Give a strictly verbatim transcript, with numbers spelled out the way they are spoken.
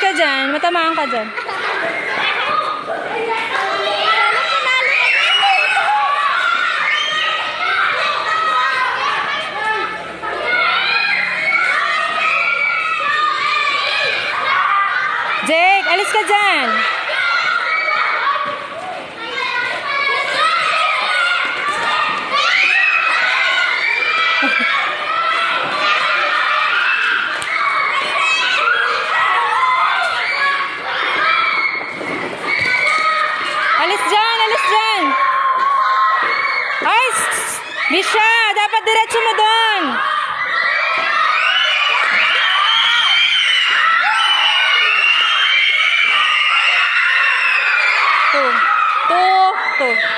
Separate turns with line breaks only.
ka dyan. Matamaan ka dyan. Jake, alis ka dyan. Alis dyan, alis dyan. Ay, Misha, dapat diretso mo doon. Two, two, two.